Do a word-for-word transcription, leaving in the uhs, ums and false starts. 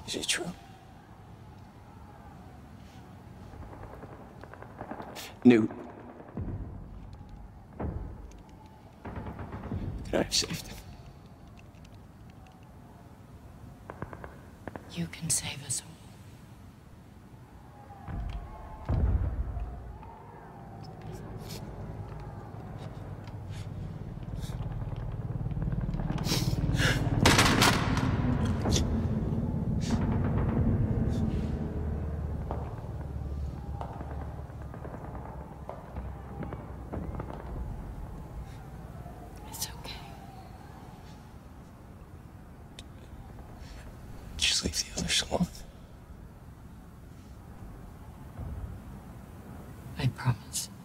Is it true? Newt. Could I have saved him? You can save us all. It's okay. Just leave the others alone. I promise.